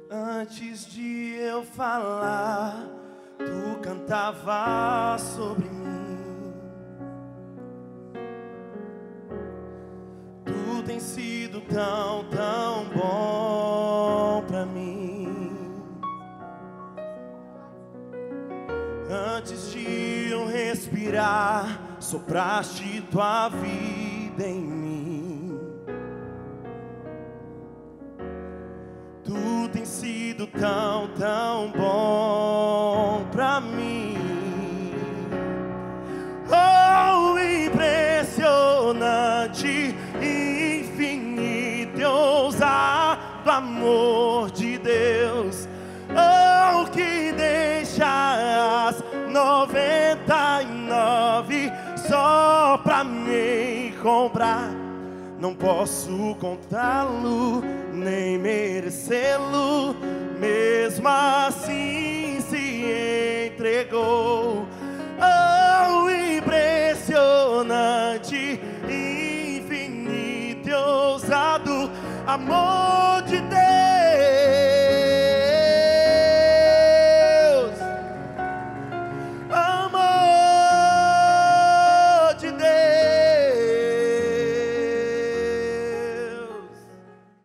Antes de eu falar, tu cantava sobre mim. Tu tem sido tão, tão bom pra mim. Antes de eu respirar, sopraste tua vida em mim. Tu tem sido tão, tão bom pra mim. Oh, impressionante, infinito e ousado amor de Deus. Oh, que deixa as 99 só pra me comprar. Não posso contá-lo, nem merecê-lo. Mesmo assim se entregou. Oh, impressionante, infinito e ousado amor de Deus.